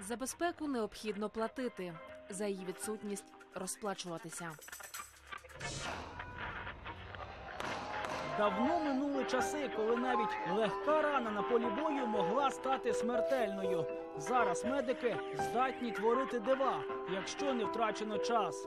За безпеку необхідно платити, за її відсутність розплачуватися. Давно минули часи, коли навіть легка рана на полі бою могла стати смертельною. Зараз медики здатні творити дива, якщо не втрачено час.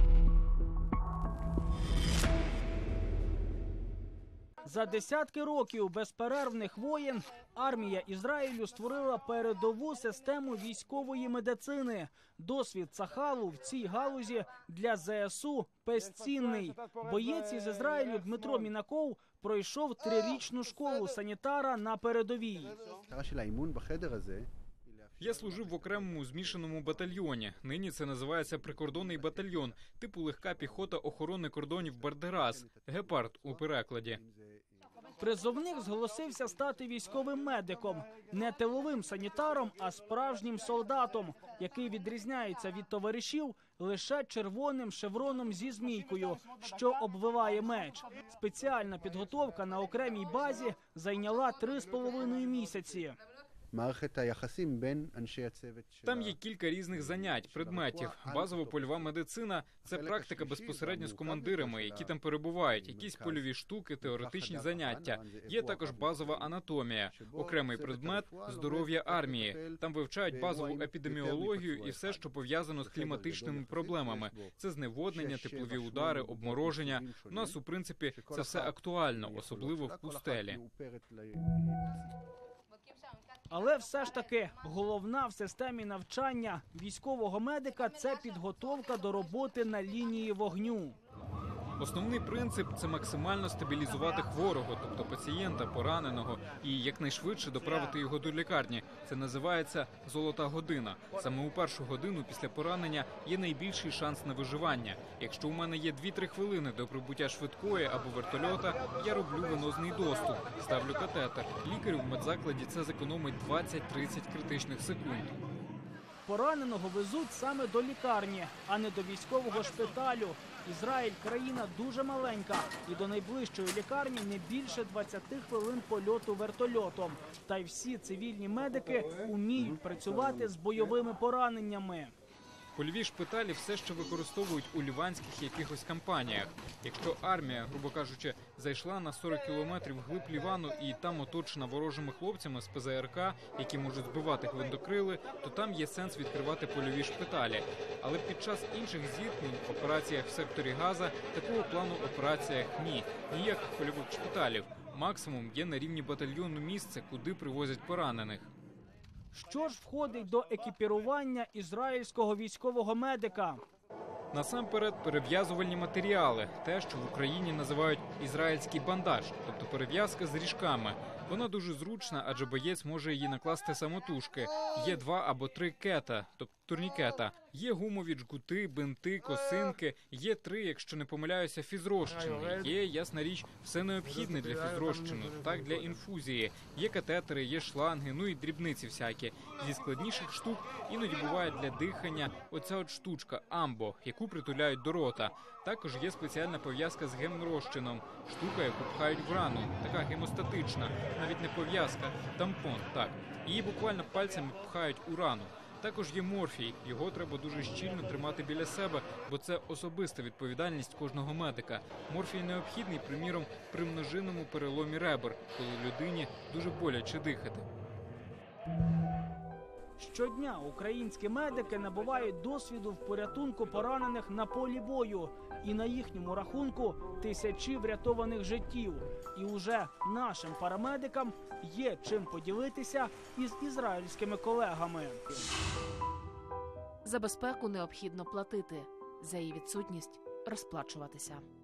За десятки років безперервних воєн армія Ізраїлю створила передову систему військової медицини. Досвід Цахалу в цій галузі для ЗСУ безцінний. Боєць із Ізраїлю Дмитро Мінаков пройшов 3-річну школу санітара на передовій. Я служив в окремому змішаному батальйоні. Нині це називається прикордонний батальйон, типу легка піхота охорони кордонів Бардерас, гепард у перекладі. Призовник зголосився стати військовим медиком. Не тиловим санітаром, а справжнім солдатом, який відрізняється від товаришів лише червоним шевроном зі змійкою, що обвиває меч. Спеціальна підготовка на окремій базі зайняла 3,5 місяці. Там є кілька різних занять, предметів. Базово-польова медицина – це практика безпосередньо з командирами, які там перебувають, якісь польові штуки, теоретичні заняття. Є також базова анатомія, окремий предмет – здоров'я армії. Там вивчають базову епідеміологію і все, що пов'язано з кліматичними проблемами. Це зневоднення, теплові удари, обмороження. У нас, у принципі, це все актуально, особливо в пустелі. Але все ж таки головна в системі навчання військового медика – це підготовка до роботи на лінії вогню. Основний принцип – це максимально стабілізувати хворого, тобто пацієнта, пораненого, і якнайшвидше доправити його до лікарні. Це називається «золота година». Саме у першу годину після поранення є найбільший шанс на виживання. Якщо у мене є 2-3 хвилини до прибуття швидкої або вертольота, я роблю венозний доступ, ставлю катетер. Лікарю в медзакладі це зекономить 20-30 критичних секунд. Пораненого везуть саме до лікарні, а не до військового шпиталю. Ізраїль – країна дуже маленька, і до найближчої лікарні не більше 20 хвилин польоту вертольотом. Та й всі цивільні медики уміють працювати з бойовими пораненнями. Польові шпиталі все ще використовують у ліванських якихось кампаніях. Якщо армія, грубо кажучи, зайшла на 40 кілометрів вглиб Лівану і там оточена ворожими хлопцями з ПЗРК, які можуть збивати гвинтокрили, то там є сенс відкривати польові шпиталі. Але під час інших зіткнень, операціях в секторі Газа, такого плану операціях ні. Ніяких польових шпиталів. Максимум є на рівні батальйону місце, куди привозять поранених. Що ж входить до екіпірування ізраїльського військового медика? Насамперед, перев'язувальні матеріали. Те, що в Україні називають ізраїльський бандаж, тобто перев'язка з ріжками. Вона дуже зручна, адже боєць може її накласти самотужки. Є 2 або 3 кета, тобто турнікета. Є гумові джгути, бинти, косинки. Є 3, якщо не помиляюся, фізрозчини. Є, ясна річ, все необхідне для фізрозчину, так для інфузії. Є катетери, є шланги, ну і дрібниці всякі. Зі складніших штук іноді буває для дихання оця от штучка – амбо, яку притуляють до рота. Також є спеціальна пов'язка з геморозчином. Штука, яку пхають в рану, така гемостатична. Навіть не пов'язка, тампон, так. Її буквально пальцями пхають у рану. Також є морфій. Його треба дуже щільно тримати біля себе, бо це особиста відповідальність кожного медика. Морфій необхідний, приміром, при множинному переломі ребер, коли людині дуже боляче дихати. Щодня українські медики набувають досвіду в порятунку поранених на полі бою. І на їхньому рахунку тисячі врятованих життів. І уже нашим парамедикам є чим поділитися із ізраїльськими колегами. За безпеку необхідно платити, за її відсутність розплачуватися.